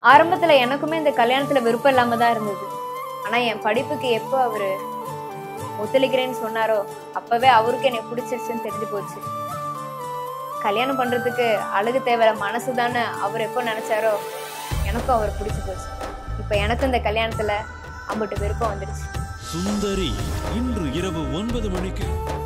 ஆரம்பத்துல எனக்குமே இந்த கல்யாணத்துல விருப்பம் இல்லாம தான் இருந்தது. ஆனா என் படிப்புக்கு எப்போ அவரு ஒத்துழைக்கிறேன்னு சொன்னாரோ அப்பவே அவருக்கு என்னை பிடிச்சிருச்சுன்னு தெரிஞ்சு போச்சு. கல்யாணம் பண்றதுக்கு அழகு தேவையில்ல மனசு தானே அவர் எப்போ நினைச்சாரோ எனக்கும் அவர் பிடிச்சு போச்சு. இப்ப எனக்கு இந்த கல்யாணத்துல அம்பட்டு விருப்பம் வந்துடுச்சு. சுந்தரி இன்று இரவு 9 மணிக்கு.